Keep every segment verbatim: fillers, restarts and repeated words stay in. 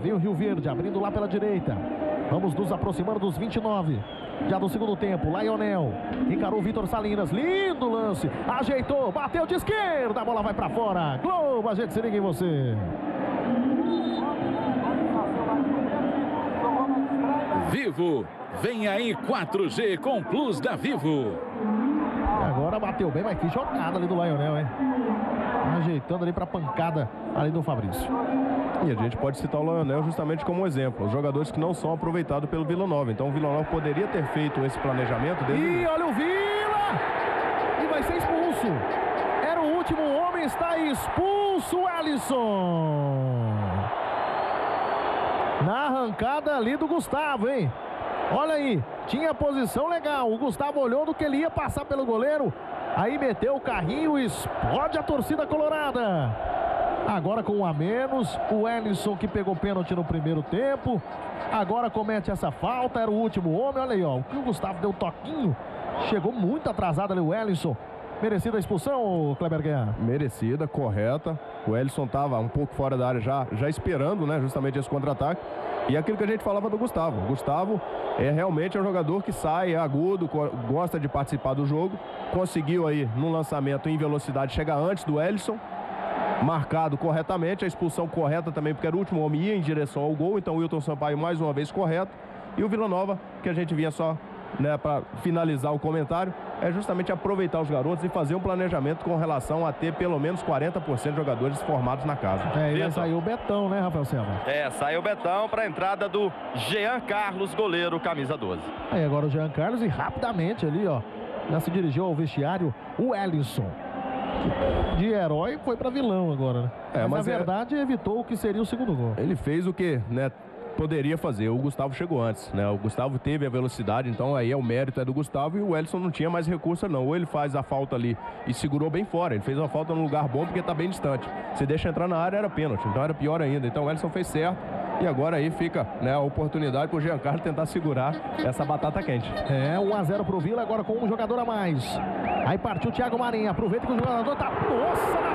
Vem o Rio Verde abrindo lá pela direita. Vamos nos aproximando dos vinte e nove. Já do segundo tempo, Lionel encarou o Vitor Salinas, lindo lance, ajeitou, bateu de esquerda, a bola vai pra fora. Globo, a gente se liga em você. Vivo, vem aí quatro G com Plus da Vivo. Agora bateu bem, mas que jogada ali do Lionel, hein? Ajeitando ali pra pancada ali do Fabrício. E a gente pode citar o Lionel justamente como um exemplo. Os jogadores que não são aproveitados pelo Vila Nova. Então o Vila Nova poderia ter feito esse planejamento desde... E olha o Vila! E vai ser expulso. Era o último homem, está expulso o Alisson. Na arrancada ali do Gustavo, hein? Olha aí, tinha posição legal. O Gustavo olhou do que ele ia passar pelo goleiro. Aí meteu o carrinho e explode a torcida colorada. Agora com um a menos, o Ellison que pegou pênalti no primeiro tempo. Agora comete essa falta, era o último homem. Olha aí, ó, o que o Gustavo deu toquinho. Chegou muito atrasado ali o Ellison. Merecida a expulsão, Kleber Guerra? Merecida, correta. O Ellison estava um pouco fora da área já, já esperando, né, justamente esse contra-ataque. E aquilo que a gente falava do Gustavo. O Gustavo é realmente um jogador que sai, é agudo, gosta de participar do jogo. Conseguiu aí, no lançamento em velocidade, chegar antes do Ellison. Marcado corretamente, a expulsão correta também, porque era o último homem, ia em direção ao gol. Então o Wilton Sampaio mais uma vez correto. E o Vila Nova, que a gente vinha só, né, para finalizar o comentário, é justamente aproveitar os garotos e fazer um planejamento com relação a ter pelo menos quarenta por cento de jogadores formados na casa. É, e aí saiu o Betão, né, Rafael Selva? É, saiu o Betão para a entrada do Jean Carlos, goleiro, camisa doze. Aí agora o Jean Carlos e rapidamente ali, ó, já se dirigiu ao vestiário o Ellison. De herói foi para vilão agora, né? É, mas, mas na é... verdade evitou o que seria o segundo gol. Ele fez o que, né, poderia fazer. O Gustavo chegou antes, né? O Gustavo teve a velocidade, então aí é o mérito é do Gustavo, e o Ellison não tinha mais recurso não. Ou ele faz a falta ali e segurou bem fora. Ele fez uma falta num lugar bom porque tá bem distante. Se deixa entrar na área era pênalti, então era pior ainda. Então o Ellison fez certo. E agora aí fica, né, a oportunidade para o Giancarlo tentar segurar essa batata quente. É, um a zero pro Vila, agora com um jogador a mais. Aí partiu o Thiago Marinho, aproveita que o jogador tá... Nossa, na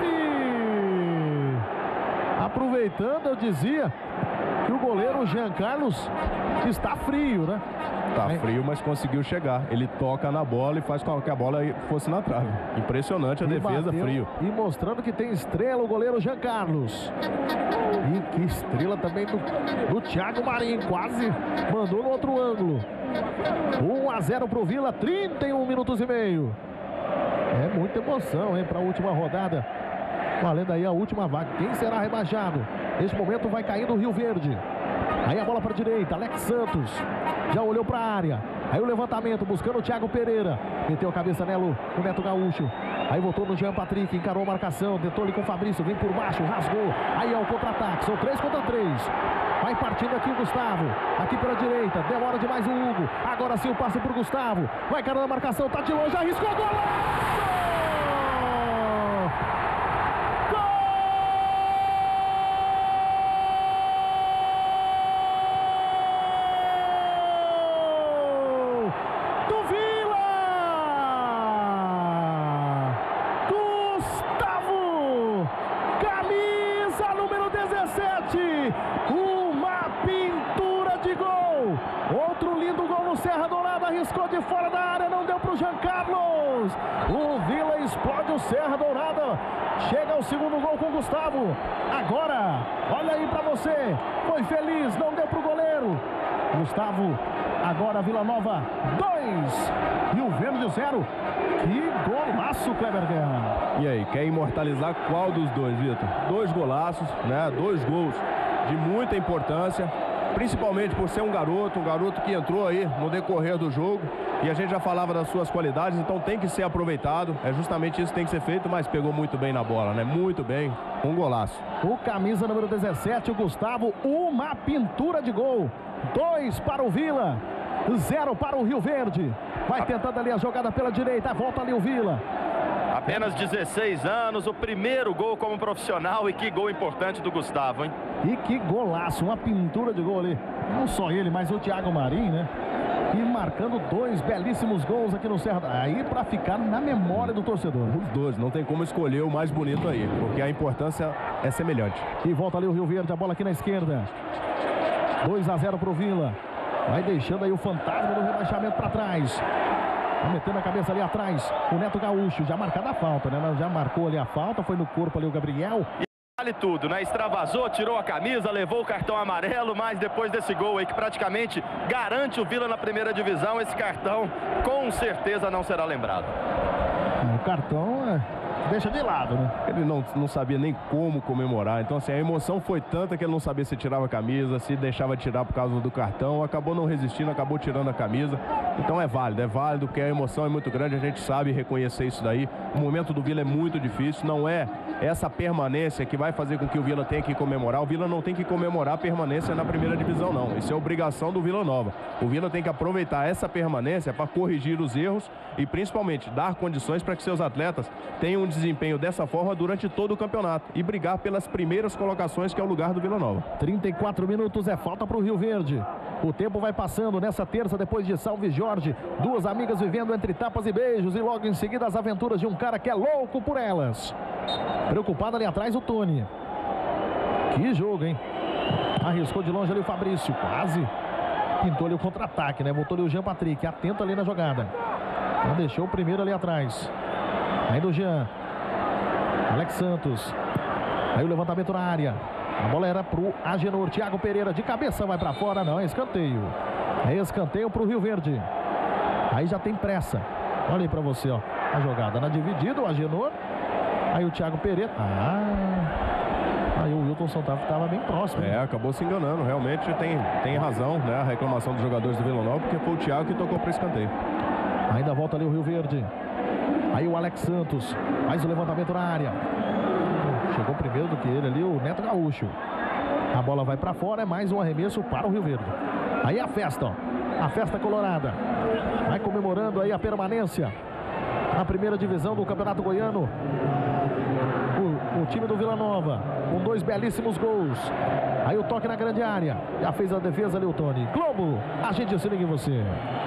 trave! Aproveitando, eu dizia que o goleiro Jean Carlos está frio, né? Tá frio, mas conseguiu chegar. Ele toca na bola e faz com que a bola fosse na trave. Impressionante a e defesa, bateu, frio. E mostrando que tem estrela o goleiro Jean Carlos. E que estrela também do, do Thiago Marinho. Quase mandou no outro ângulo. um a zero pro Vila, trinta e um minutos e meio. É muita emoção, hein, para a última rodada. Valendo aí a última vaga. Quem será rebaixado? Neste momento vai caindo o Rio Verde. Aí a bola para a direita, Alex Santos já olhou para a área. Aí o levantamento buscando o Thiago Pereira. Meteu a cabeça nela o Neto Gaúcho. Aí voltou no Jean Patrick, encarou a marcação, tentou ali com o Fabrício, vem por baixo, rasgou. Aí é o contra-ataque, são três contra três. Vai partindo aqui o Gustavo, aqui pela direita, demora demais o Hugo. Agora sim o passe pro Gustavo. Vai encarando a marcação, tá de longe, arriscou a bola! Arriscou de fora da área, não deu para o Jean Carlos. O Vila explode o Serra Dourada. Chega ao segundo gol com o Gustavo. Agora, olha aí para você. Foi feliz, não deu para o goleiro. Gustavo, agora Vila Nova dois. E o Verde zero. Que golaço, Kleber Guerra. E aí, quer imortalizar qual dos dois, Vitor? Dois golaços, né? Dois gols de muita importância. Principalmente por ser um garoto, um garoto que entrou aí no decorrer do jogo. E a gente já falava das suas qualidades, então tem que ser aproveitado. É justamente isso que tem que ser feito, mas pegou muito bem na bola, né? Muito bem, um golaço. O camisa número dezessete, o Gustavo, uma pintura de gol. Dois para o Vila, zero para o Rio Verde. Vai tentando ali a jogada pela direita, volta ali o Vila. Apenas dezesseis anos, o primeiro gol como profissional, e que gol importante do Gustavo, hein? E que golaço, uma pintura de gol ali. Não só ele, mas o Thiago Marinho, né? e marcando dois belíssimos gols aqui no Serra. Aí para ficar na memória do torcedor. Os dois, não tem como escolher o mais bonito aí, porque a importância é semelhante. E volta ali o Rio Verde, a bola aqui na esquerda. dois a zero pro Vila. Vai deixando aí o fantasma do rebaixamento para trás. Vai metendo a cabeça ali atrás. O Neto Gaúcho, já marcada a falta, né? Já marcou ali a falta, foi no corpo ali o Gabriel. Vale tudo, né? Extravasou, tirou a camisa, levou o cartão amarelo, mas depois desse gol aí que praticamente garante o Vila na primeira divisão, esse cartão com certeza não será lembrado. O cartão é... deixa de lado, né? Ele não, não sabia nem como comemorar. Então, assim, a emoção foi tanta que ele não sabia se tirava a camisa, se deixava tirar por causa do cartão. Acabou não resistindo, acabou tirando a camisa. Então é válido, é válido, porque a emoção é muito grande. A gente sabe reconhecer isso daí. O momento do Vila é muito difícil. Não é essa permanência que vai fazer com que o Vila tenha que comemorar. O Vila não tem que comemorar a permanência na primeira divisão, não. Isso é obrigação do Vila Nova. O Vila tem que aproveitar essa permanência para corrigir os erros e, principalmente, dar condições para que seus atletas tenham um desempenho dessa forma durante todo o campeonato e brigar pelas primeiras colocações, que é o lugar do Vila Nova. trinta e quatro minutos é falta para o Rio Verde. O tempo vai passando nessa terça depois de Salve Jorge. Duas amigas vivendo entre tapas e beijos e logo em seguida as aventuras de um cara que é louco por elas. Preocupado ali atrás o Tony. Que jogo, hein? Arriscou de longe ali o Fabrício. Quase pintou ali o contra-ataque, né? Voltou ali o Jean Patrick. Atento ali na jogada. Não deixou o primeiro ali atrás. Aí do Jean. Alex Santos. Aí o levantamento na área. A bola era pro Agenor. Thiago Pereira de cabeça vai pra fora. Não, é escanteio. É escanteio pro Rio Verde. Aí já tem pressa. Olha aí pra você, ó. A jogada na dividida, o Agenor. Aí o Thiago Pereira. Ah. Aí o Wilton Santana estava bem próximo. É, acabou se enganando. Realmente tem, tem razão, né? A reclamação dos jogadores do Vila Nova, porque foi o Thiago que tocou para escanteio. Ainda volta ali o Rio Verde. Aí o Alex Santos faz o levantamento na área. Chegou primeiro do que ele ali, o Neto Gaúcho. A bola vai para fora, é mais um arremesso para o Rio Verde. Aí a festa, ó. A festa colorada. Vai comemorando aí a permanência na primeira divisão do Campeonato Goiano. O, o time do Vila Nova, com dois belíssimos gols. Aí o toque na grande área. Já fez a defesa ali o Tony. Globo, a gente se liga em você.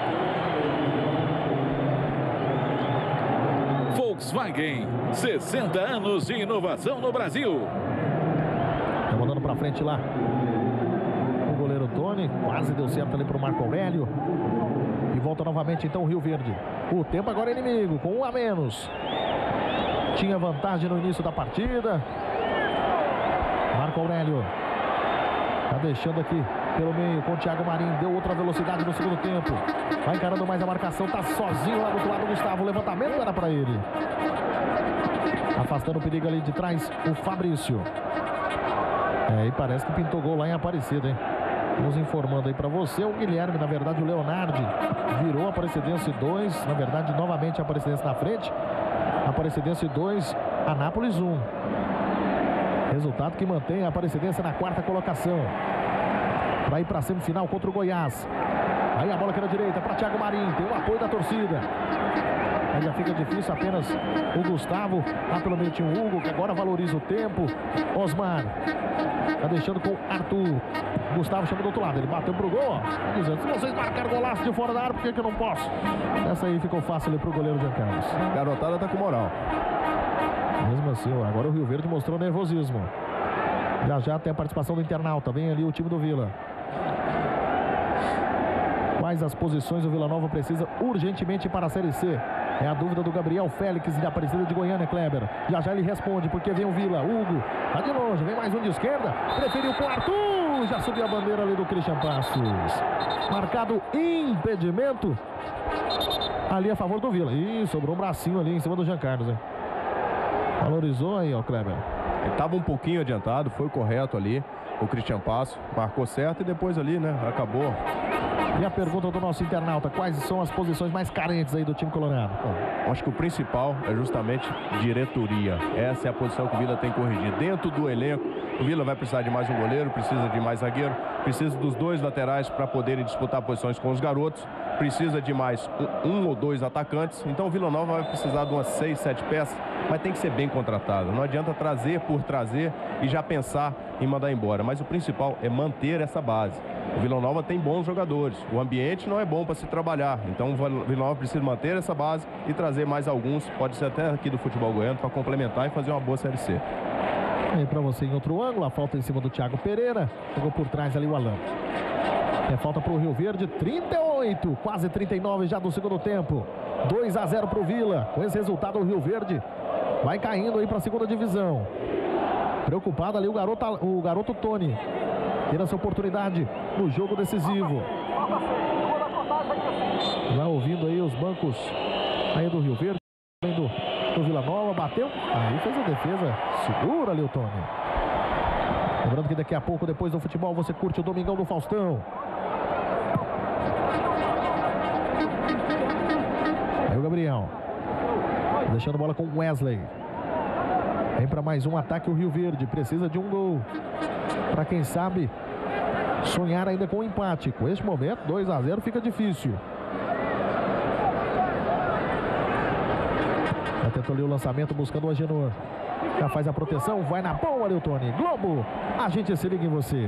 Volkswagen, sessenta anos de inovação no Brasil. Tá mandando pra frente lá o goleiro Tony. Quase deu certo ali pro Marco Aurélio. E volta novamente então o Rio Verde. O tempo agora é inimigo, com um a menos. Tinha vantagem no início da partida. Marco Aurélio tá deixando aqui pelo meio com o Thiago Marinho. Deu outra velocidade no segundo tempo. Vai encarando mais a marcação. Tá sozinho lá do outro lado o Gustavo. O levantamento era para ele. Afastando o perigo ali de trás o Fabrício. É, e parece que pintou gol lá em Aparecida, hein? Nos informando aí para você, o Guilherme, na verdade o Leonardo virou a Aparecidense dois, na verdade novamente a Aparecidense na frente. Aparecidense dois, Anápolis um. Resultado que mantém a Aparecidense na quarta colocação. Para ir para a semifinal contra o Goiás. Aí a bola aqui na direita para Thiago Marinho, tem o apoio da torcida. Aí já fica difícil, apenas o Gustavo. Lá pelo meio tinha o Hugo, que agora valoriza o tempo. Osmar tá deixando com Arthur. Gustavo chama do outro lado, ele bateu pro gol, ó, dizendo, se vocês marcaram golaço de fora da área, por que que eu não posso? Essa aí ficou fácil ali pro goleiro Jean Carlos. Garotada tá com moral. Mesmo assim, ó, agora o Rio Verde mostrou nervosismo. Já já tem a participação do internauta, vem ali o time do Vila. Quais as posições o Vila Nova precisa urgentemente para a Série C? É a dúvida do Gabriel Félix de Aparecida de Goiânia, Kleber. Já já ele responde, porque vem o Vila. Hugo, tá de longe, vem mais um de esquerda. Preferiu com o Arthur. Já subiu a bandeira ali do Christian Passos. Marcado impedimento ali a favor do Vila. Ih, sobrou um bracinho ali em cima do Jean Carlos, hein? Valorizou aí, ó, Kleber. Ele estava um pouquinho adiantado, foi correto ali. O Christian Passo marcou certo e depois ali, né, acabou. E a pergunta do nosso internauta, quais são as posições mais carentes aí do time colorado? Bom, acho que o principal é justamente diretoria. Essa é a posição que o Vila tem que corrigir. Dentro do elenco, o Vila vai precisar de mais um goleiro, precisa de mais zagueiro, precisa dos dois laterais para poderem disputar posições com os garotos. precisa de mais um, um ou dois atacantes. Então o Vila Nova vai precisar de umas seis, sete peças, mas tem que ser bem contratado. Não adianta trazer por trazer e já pensar em mandar embora. Mas o principal é manter essa base. O Vila Nova tem bons jogadores. O ambiente não é bom para se trabalhar. Então o Vila Nova precisa manter essa base e trazer mais alguns, pode ser até aqui do futebol goiano, para complementar e fazer uma boa Série C. Aí para você em outro ângulo, a falta em cima do Thiago Pereira. Pegou por trás ali o Alan. É falta para o Rio Verde, trinta e oito, quase trinta e nove já do segundo tempo. dois a zero para o Vila. Com esse resultado, o Rio Verde vai caindo aí para a segunda divisão. Preocupado ali o garoto, o garoto Tony. Tendo essa oportunidade no jogo decisivo. Vai ouvindo aí os bancos aí do Rio Verde. Do, do Vila Nova, bateu. Aí fez a defesa. Segura ali o Tony. Lembrando que daqui a pouco, depois do futebol, você curte o Domingão do Faustão. Aí o Gabriel. Deixando a bola com o Wesley. Vem para mais um ataque o Rio Verde. Precisa de um gol. Para quem sabe sonhar ainda com um empate. Com este momento, dois a zero fica difícil. Já tentou ali o lançamento buscando o Agenor. Já faz a proteção, vai na boa ali o Tony. Globo, a gente se liga em você.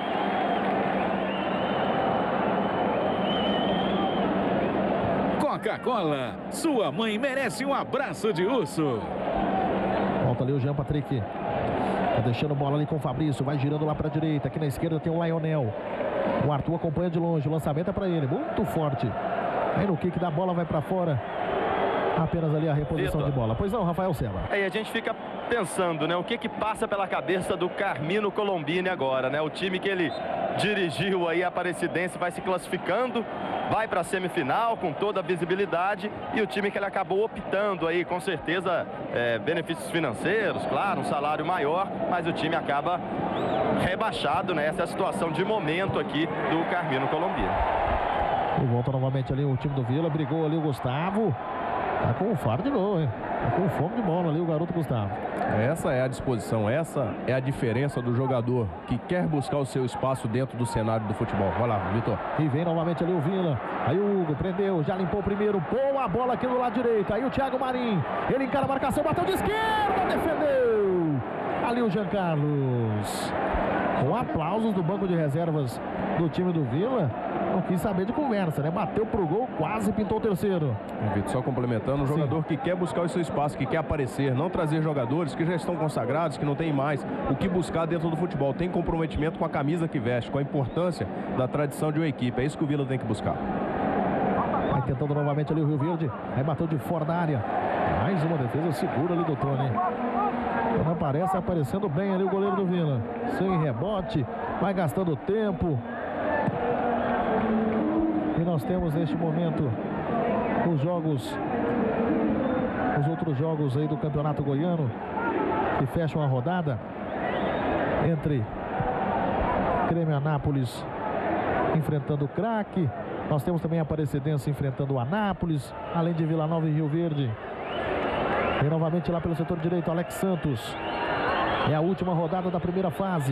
Coca-Cola, sua mãe merece um abraço de urso. Volta ali o Jean Patrick. Tá deixando bola ali com o Fabrício. Vai girando lá para a direita. Aqui na esquerda tem o Lionel. O Arthur acompanha de longe. O lançamento é para ele. Muito forte. Aí no kick da bola vai para fora. Apenas ali a reposição de bola. Pois não, Rafael Seba. Aí a gente fica pensando, né? O que que passa pela cabeça do Carmino Colombini agora, né? O time que ele dirigiu aí, a Aparecidense, vai se classificando. Vai para a semifinal com toda a visibilidade. E o time que ele acabou optando aí, com certeza, é, benefícios financeiros, claro, um salário maior. Mas o time acaba rebaixado, né? Essa é a situação de momento aqui do Carmino Colombini. E volta novamente ali o time do Vila. Brigou ali o Gustavo. Tá com faro de gol, hein? Tá com fome de bola ali o garoto Gustavo. Essa é a disposição, essa é a diferença do jogador que quer buscar o seu espaço dentro do cenário do futebol. Vai lá, Vitor. E vem novamente ali o Vila. Aí o Hugo prendeu, já limpou o primeiro. Boa bola aqui do lado direito. Aí o Thiago Marim. Ele encara a marcação, bateu de esquerda, defendeu. Ali o Jean Carlos. Com aplausos do banco de reservas do time do Vila. Não quis saber de conversa, né? Bateu pro gol, quase pintou o terceiro. É, Vitor, só complementando, um Sim. jogador que quer buscar o seu espaço, que quer aparecer, não trazer jogadores que já estão consagrados, que não tem mais o que buscar dentro do futebol. Tem comprometimento com a camisa que veste, com a importância da tradição de uma equipe. É isso que o Vila tem que buscar. Vai tentando novamente ali o Rio Verde. Aí bateu de fora da área. Mais uma defesa segura ali do Tony. Quando aparece, aparecendo bem ali o goleiro do Vila. Sem rebote, vai gastando tempo. E nós temos neste momento os jogos, os outros jogos aí do Campeonato Goiano, que fecham a rodada entre Grêmio Anápolis enfrentando o Craque. Nós temos também a Aparecidense enfrentando o Anápolis, além de Vila Nova e Rio Verde. E novamente lá pelo setor direito, Alex Santos. É a última rodada da primeira fase.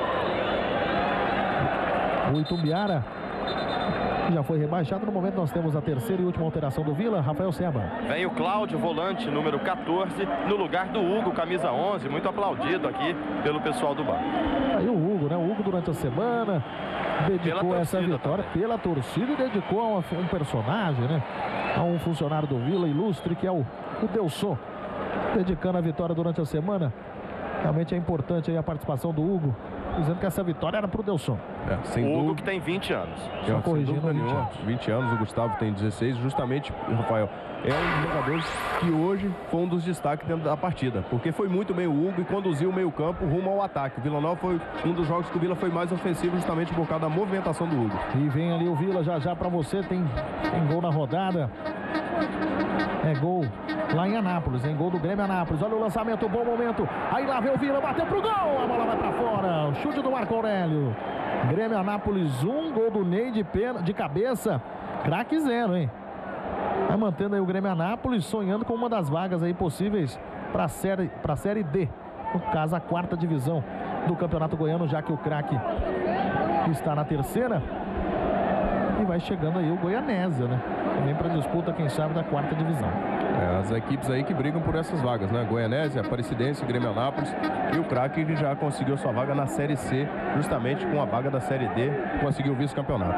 O Itumbiara já foi rebaixado. No momento nós temos a terceira e última alteração do Vila. Rafael Seba. Vem o Cláudio, volante número quatorze, no lugar do Hugo, camisa onze, muito aplaudido aqui pelo pessoal do bar. Aí o Hugo, né? O Hugo durante a semana dedicou Pela essa torcida vitória também. pela torcida e dedicou a uma- um personagem, né? A um funcionário do Vila ilustre, que é o, o Delson, dedicando a vitória durante a semana. Realmente é importante aí a participação do Hugo, dizendo que essa vitória era pro Delson. É, sem O Hugo dúvida. que tem vinte anos. É, Só sem corrigindo, dúvida vinte nenhuma. anos. vinte anos, o Gustavo tem dezesseis. Justamente, Rafael, é um dos jogadores que hoje foi um dos destaques dentro da partida, porque foi muito bem o Hugo e conduziu o meio-campo rumo ao ataque. O Vila Nova foi um dos jogos que o Vila foi mais ofensivo, justamente por causa da movimentação do Hugo. E vem ali o Vila já já pra você. Tem, tem gol na rodada. É gol lá em Anápolis, em gol do Grêmio Anápolis. Olha o lançamento, bom momento. Aí lá vem o Vila, bateu pro gol. A bola vai pra fora. O chute do Marco Aurélio. Grêmio Anápolis um, gol do Ney de, pena, de cabeça. Craque zero, hein? Vai mantendo aí o Grêmio Anápolis, sonhando com uma das vagas aí possíveis para a série, para a série D. No caso, a quarta divisão do Campeonato Goiano, já que o Craque está na terceira. E vai chegando aí o Goianésia, né? Também para disputa, quem sabe, da quarta divisão. É, as equipes aí que brigam por essas vagas, né? Goianésia, Aparecidense, Grêmio Anápolis e o Craque, que já conseguiu sua vaga na Série C, justamente com a vaga da Série D, conseguiu o vice-campeonato.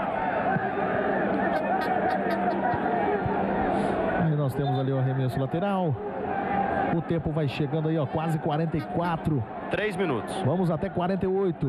Aí nós temos ali o arremesso lateral. O tempo vai chegando aí, ó, quase quarenta e quatro. Três minutos. Vamos até quarenta e oito.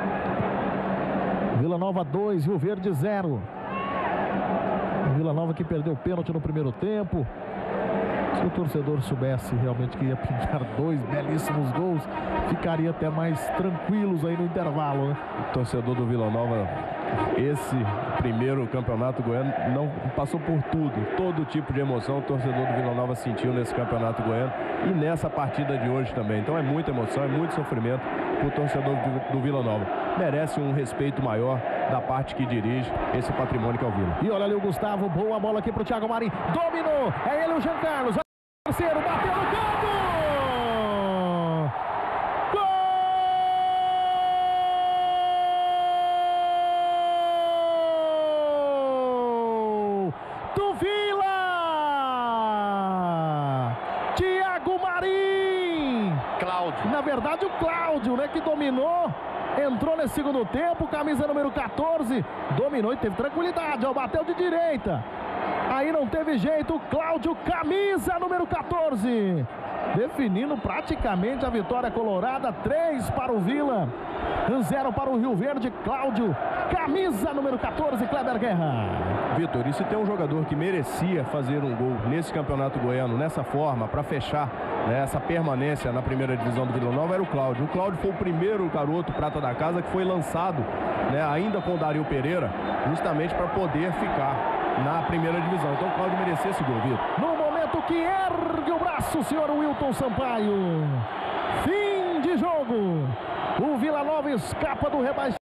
Vila Nova dois, Rio Verde zero. Vila Nova que perdeu o pênalti no primeiro tempo. Se o torcedor soubesse realmente que ia pintar dois belíssimos gols, ficaria até mais tranquilos aí no intervalo, né? O torcedor do Vila Nova, esse primeiro campeonato goiano, não passou por tudo, todo tipo de emoção o torcedor do Vila Nova sentiu nesse campeonato goiano e nessa partida de hoje também. Então é muita emoção, é muito sofrimento para o torcedor do, do Vila Nova. Merece um respeito maior da parte que dirige esse patrimônio que é o Vila. E olha ali o Gustavo, boa bola aqui para o Thiago Marim, dominou, é ele o Jean Carlos, terceiro, bateu no canto! Gol! Do Vila! Thiago Marim! Cláudio. Na verdade o Cláudio, né, que dominou, entrou nesse segundo tempo, camisa número quatorze, dominou e teve tranquilidade, ó, bateu de direita. Aí não teve jeito, Cláudio, camisa número quatorze, definindo praticamente a vitória colorada. Três para o Vila, zero para o Rio Verde. Cláudio, camisa número quatorze, Kleber Guerra. Vitor, e se tem um jogador que merecia fazer um gol nesse campeonato goiano, nessa forma, para fechar, né, essa permanência na primeira divisão do Vila Nova, era o Cláudio. O Cláudio foi o primeiro garoto prata da casa que foi lançado, né, ainda com o Dario Pereira, justamente para poder ficar na primeira divisão. Então o Cláudio merecia esse gol, Vitor. No momento que ergue o braço, o senhor Wilton Sampaio. Fim de jogo. O Vila Nova escapa do rebaixamento.